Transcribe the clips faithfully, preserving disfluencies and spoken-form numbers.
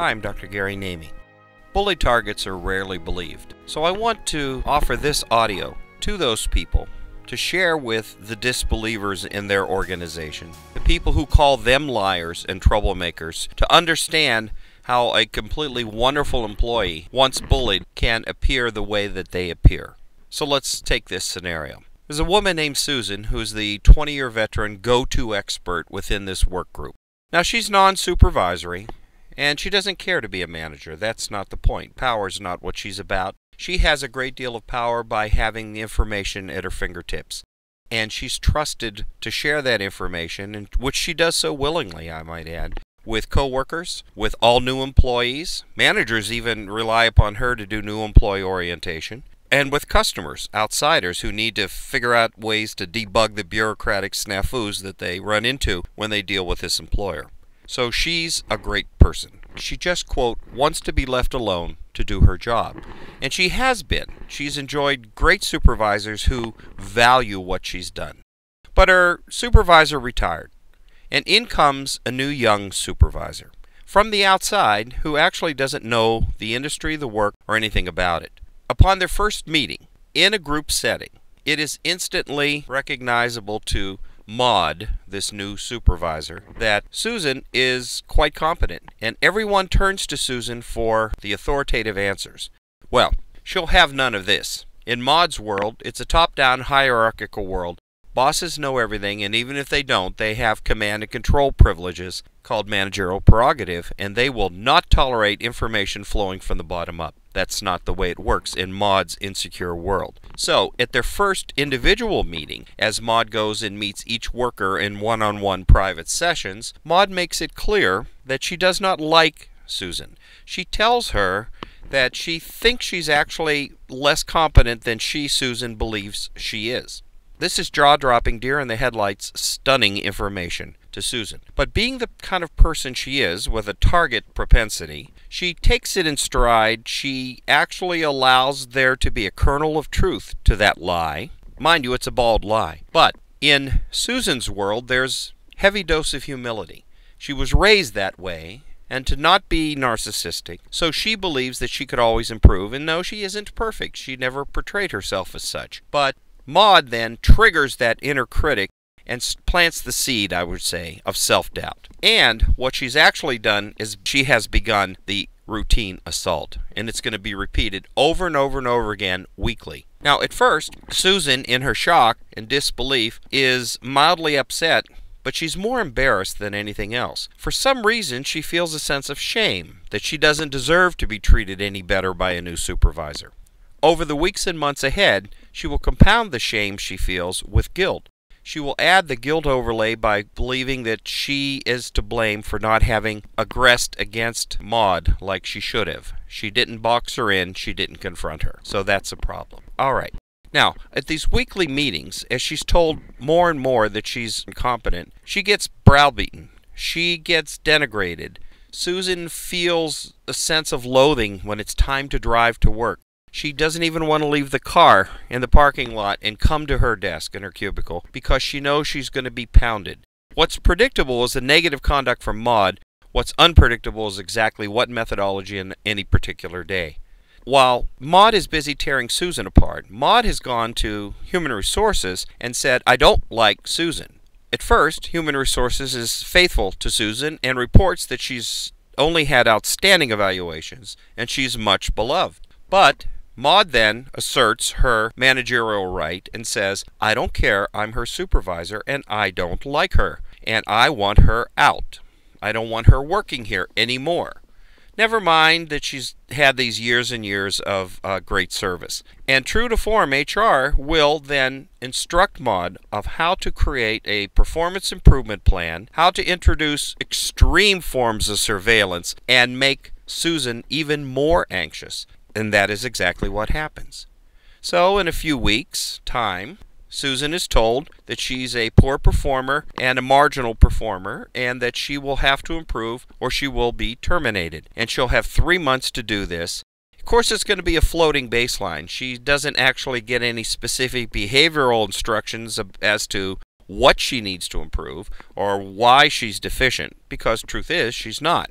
Hi, I'm Doctor Gary Namey. Bully targets are rarely believed, so I want to offer this audio to those people to share with the disbelievers in their organization, the people who call them liars and troublemakers, to understand how a completely wonderful employee, once bullied, can appear the way that they appear. So let's take this scenario. There's a woman named Susan who's the twenty-year veteran go-to expert within this work group. Now she's non-supervisory, and she doesn't care to be a manager. That's not the point. Power's not what she's about. She has a great deal of power by having the information at her fingertips. And she's trusted to share that information, and which she does so willingly, I might add, with coworkers, with all new employees. Managers even rely upon her to do new employee orientation. And with customers, outsiders who need to figure out ways to debug the bureaucratic snafus that they run into when they deal with this employer. So she's a great person. She just, quote, wants to be left alone to do her job. And she has been. She's enjoyed great supervisors who value what she's done. But her supervisor retired, and in comes a new young supervisor from the outside who actually doesn't know the industry, the work, or anything about it. Upon their first meeting in a group setting, it is instantly recognizable to Maud, this new supervisor, that Susan is quite competent, and everyone turns to Susan for the authoritative answers. Well, she'll have none of this. In Maud's world, it's a top-down hierarchical world. Bosses know everything, and even if they don't, they have command and control privileges called managerial prerogative, and they will not tolerate information flowing from the bottom up. That's not the way it works in Maud's insecure world. So, at their first individual meeting, as Maud goes and meets each worker in one-on-one private sessions, Maud makes it clear that she does not like Susan. She tells her that she thinks she's actually less competent than she, Susan, believes she is. This is jaw-dropping, deer-in-the-headlights, stunning information to Susan. But being the kind of person she is, with a target propensity, she takes it in stride. She actually allows there to be a kernel of truth to that lie. Mind you, it's a bald lie. But in Susan's world, there's a heavy dose of humility. She was raised that way, and to not be narcissistic, so she believes that she could always improve. And no, she isn't perfect. She never portrayed herself as such. But Maud then triggers that inner critic and plants the seed, I would say, of self-doubt. And what she's actually done is she has begun the routine assault, and it's going to be repeated over and over and over again weekly. Now, at first, Susan, in her shock and disbelief, is mildly upset, but she's more embarrassed than anything else. For some reason, she feels a sense of shame that she doesn't deserve to be treated any better by a new supervisor. Over the weeks and months ahead, she will compound the shame she feels with guilt. She will add the guilt overlay by believing that she is to blame for not having aggressed against Maud like she should have. She didn't box her in, she didn't confront her. So that's a problem. All right. Now, at these weekly meetings, as she's told more and more that she's incompetent, she gets browbeaten. She gets denigrated. Susan feels a sense of loathing when it's time to drive to work. She doesn't even want to leave the car in the parking lot and come to her desk in her cubicle because she knows she's going to be pounded. What's predictable is the negative conduct from Maud. What's unpredictable is exactly what methodology in any particular day. While Maud is busy tearing Susan apart, Maud has gone to Human Resources and said, I don't like Susan. At first, Human Resources is faithful to Susan and reports that she's only had outstanding evaluations and she's much beloved. But Maud then asserts her managerial right and says, I don't care, I'm her supervisor, and I don't like her, and I want her out. I don't want her working here anymore. Never mind that she's had these years and years of uh, great service. And true to form, H R will then instruct Maud of how to create a performance improvement plan, how to introduce extreme forms of surveillance, and make Susan even more anxious. And that is exactly what happens. So in a few weeks' time, Susan is told that she's a poor performer and a marginal performer, and that she will have to improve or she will be terminated. And she'll have three months to do this. Of course, it's going to be a floating baseline. She doesn't actually get any specific behavioral instructions as to what she needs to improve or why she's deficient, because truth is, she's not.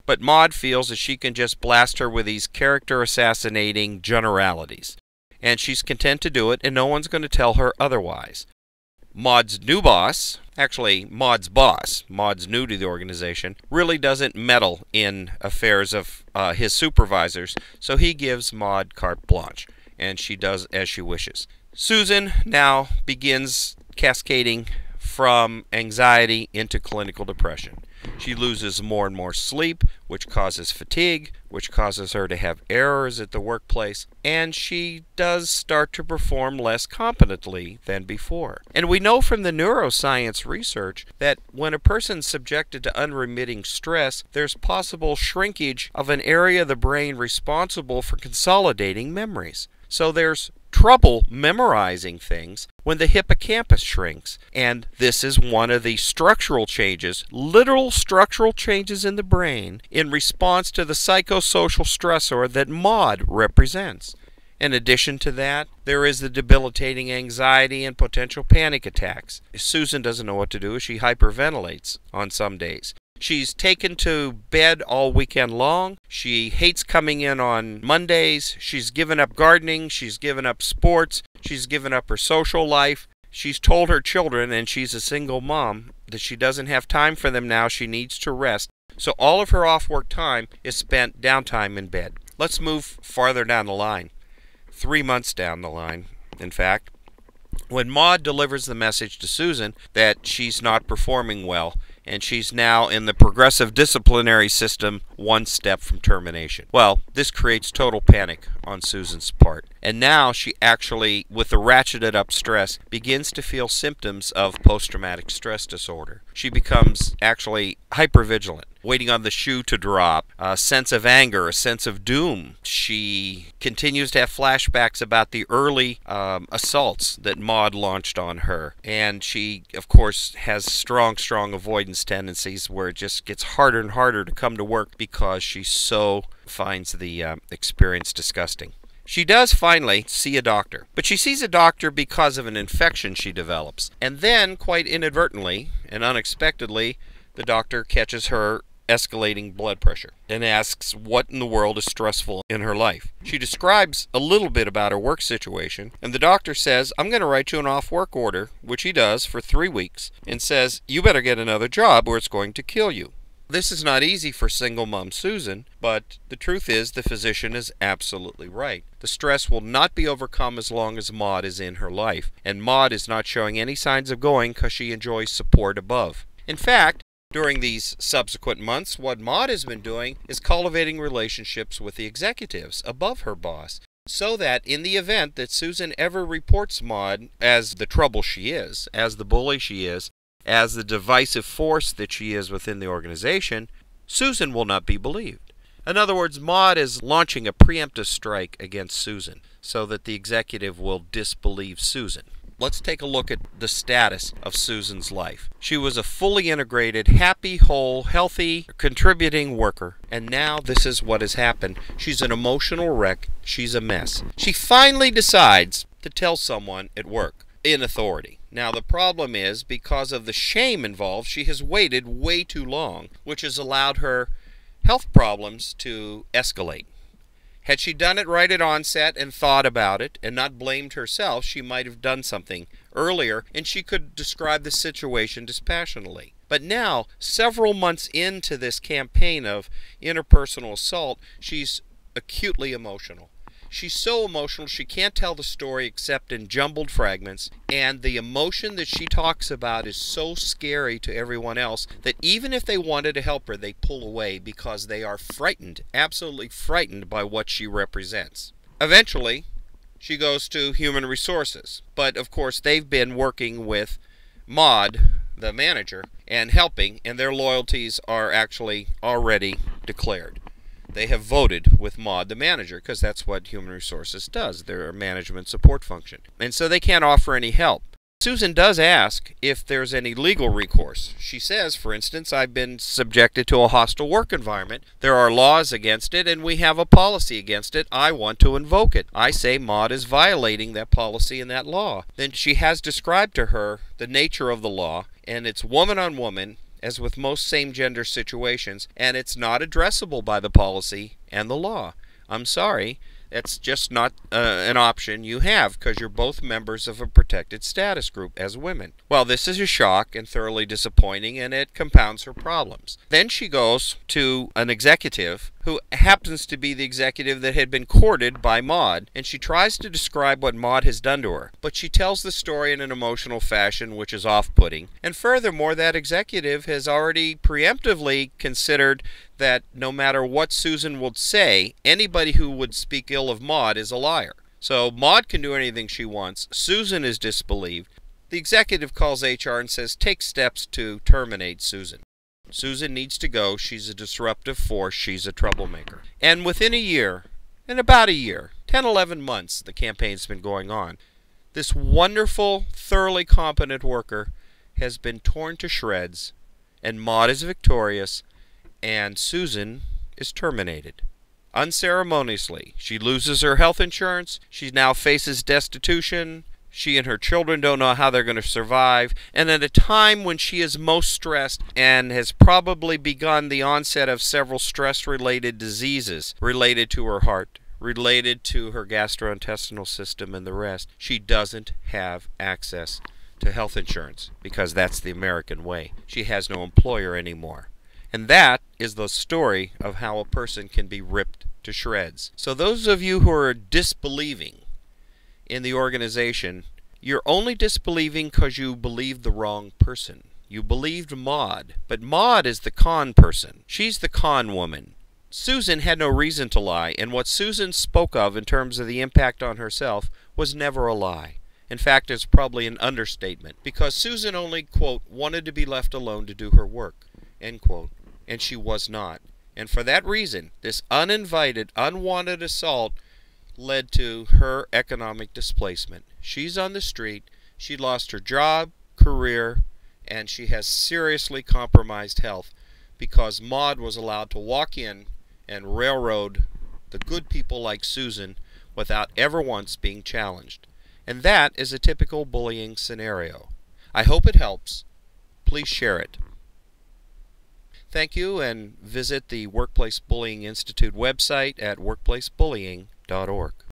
But Maud feels that she can just blast her with these character-assassinating generalities. And she's content to do it, and no one's going to tell her otherwise. Maud's new boss, actually Maud's boss, Maud's new to the organization, really doesn't meddle in affairs of uh, his supervisors, so he gives Maud carte blanche, and she does as she wishes. Susan now begins cascading from anxiety into clinical depression. She loses more and more sleep, which causes fatigue, which causes her to have errors at the workplace, and she does start to perform less competently than before. And we know from the neuroscience research that when a person's subjected to unremitting stress, there's possible shrinkage of an area of the brain responsible for consolidating memories. So there's trouble memorizing things when the hippocampus shrinks, and this is one of the structural changes, literal structural changes in the brain in response to the psychosocial stressor that Maud represents. In addition to that, there is the debilitating anxiety and potential panic attacks. Susan doesn't know what to do. She hyperventilates on some days. She's taken to bed all weekend long. She hates coming in on Mondays. She's given up gardening. She's given up sports. She's given up her social life. She's told her children, and she's a single mom, that she doesn't have time for them now. She needs to rest. So all of her off-work time is spent downtime in bed. Let's move farther down the line. Three months down the line, in fact, when Maud delivers the message to Susan that she's not performing well, and she's now in the progressive disciplinary system one step from termination. Well, this creates total panic on Susan's part. And now she actually, with the ratcheted up stress, begins to feel symptoms of post-traumatic stress disorder. She becomes actually hypervigilant, waiting on the shoe to drop, a sense of anger, a sense of doom. She continues to have flashbacks about the early um, assaults that Maud launched on her. And she, of course, has strong, strong avoidance tendencies where it just gets harder and harder to come to work because she so finds the uh, experience disgusting. She does finally see a doctor, but she sees a doctor because of an infection she develops. And then, quite inadvertently and unexpectedly, the doctor catches her escalating blood pressure and asks what in the world is stressful in her life. She describes a little bit about her work situation, and the doctor says, I'm going to write you an off-work order, which he does for three weeks, and says, you better get another job or it's going to kill you. This is not easy for single mom Susan, but the truth is the physician is absolutely right. The stress will not be overcome as long as Maud is in her life, and Maud is not showing any signs of going because she enjoys support above. In fact, during these subsequent months, what Maud has been doing is cultivating relationships with the executives above her boss, so that in the event that Susan ever reports Maud as the trouble she is, as the bully she is, as the divisive force that she is within the organization, Susan will not be believed. In other words, Maud is launching a preemptive strike against Susan so that the executive will disbelieve Susan. Let's take a look at the status of Susan's life. She was a fully integrated, happy, whole, healthy, contributing worker, and now this is what has happened. She's an emotional wreck. She's a mess. She finally decides to tell someone at work in authority. Now the problem is, because of the shame involved, she has waited way too long, which has allowed her health problems to escalate. Had she done it right at onset and thought about it and not blamed herself, she might have done something earlier and she could describe the situation dispassionately. But now, several months into this campaign of interpersonal assault, she's acutely emotional. She's so emotional she can't tell the story except in jumbled fragments, and the emotion that she talks about is so scary to everyone else that even if they wanted to help her, they pull away because they are frightened, absolutely frightened by what she represents. Eventually, she goes to Human Resources, but of course they've been working with Maud, the manager, and helping, and their loyalties are actually already declared. They have voted with Maud, the manager, because that's what Human Resources does. They're a management support function. And so they can't offer any help. Susan does ask if there's any legal recourse. She says, for instance, I've been subjected to a hostile work environment. There are laws against it, and we have a policy against it. I want to invoke it. I say Maud is violating that policy and that law. Then she has described to her the nature of the law, and it's woman on woman, as with most same-gender situations, and it's not addressable by the policy and the law. I'm sorry, that's just not uh, an option you have because you're both members of a protected status group as women. Well, this is a shock and thoroughly disappointing, and it compounds her problems. Then she goes to an executive who happens to be the executive that had been courted by Maud, and she tries to describe what Maud has done to her. But she tells the story in an emotional fashion which is off-putting. And furthermore, that executive has already preemptively considered that no matter what Susan would say, anybody who would speak ill of Maud is a liar. So Maud can do anything she wants. Susan is disbelieved. The executive calls H R and says, take steps to terminate Susan. Susan needs to go. She's a disruptive force. She's a troublemaker. And within a year, in about a year, ten, eleven months, the campaign's been going on, this wonderful, thoroughly competent worker has been torn to shreds, and Maud is victorious, and Susan is terminated. Unceremoniously. She loses her health insurance. She now faces destitution. She and her children don't know how they're going to survive. And at a time when she is most stressed and has probably begun the onset of several stress-related diseases related to her heart, related to her gastrointestinal system and the rest, she doesn't have access to health insurance because that's the American way. She has no employer anymore. And that is the story of how a person can be ripped to shreds. So those of you who are disbelieving in the organization, you're only disbelieving because you believed the wrong person. You believed Maud, but Maud is the con person. She's the con woman. Susan had no reason to lie, and what Susan spoke of in terms of the impact on herself was never a lie. In fact, it's probably an understatement, because Susan only, quote, wanted to be left alone to do her work, end quote, and she was not. And for that reason, this uninvited, unwanted assault led to her economic displacement. She's on the street, she lost her job, career, and she has seriously compromised health because Maud was allowed to walk in and railroad the good people like Susan without ever once being challenged. And that is a typical bullying scenario. I hope it helps. Please share it. Thank you, and visit the Workplace Bullying Institute website at workplace bullying dot org.